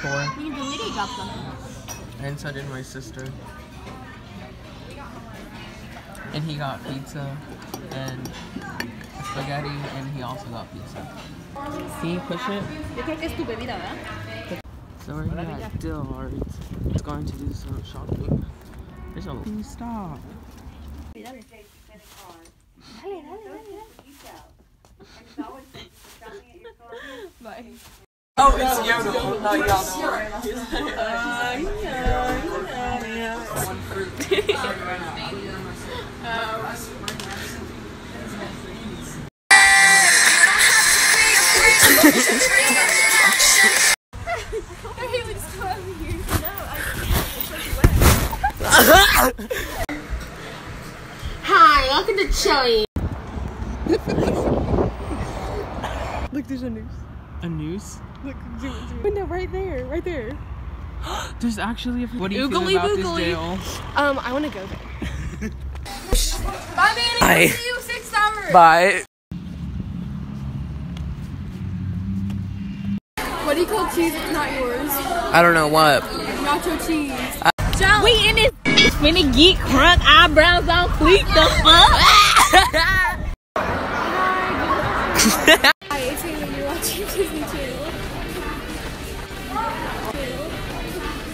4. We can delete drop them. And so did my sister. And he got pizza and spaghetti, and he also got pizza. Can you push it? Yo creo que es tu bebida, ¿verdad? So we're here at Dillard's. It's going to do some shopping. There's a... Can you stop? Dale. Bye. Oh, it's Yodel, not Yodel. One fruit. Hi, welcome to Chili. Look, there's a noose. A noose? Look, zoom it, zoom it. No, right there, right there. There's actually a... What do you Oogly feel about boogly. this jail? I want to go there. Bye, Manny. Bye. I'll see you 6 hours. Bye. What do you call cheese that's not yours? I don't know what. Nacho cheese. We in this spinny geek crunk eyebrows on fleek the fuck. Hi, it's me when you're watching Disney Channel.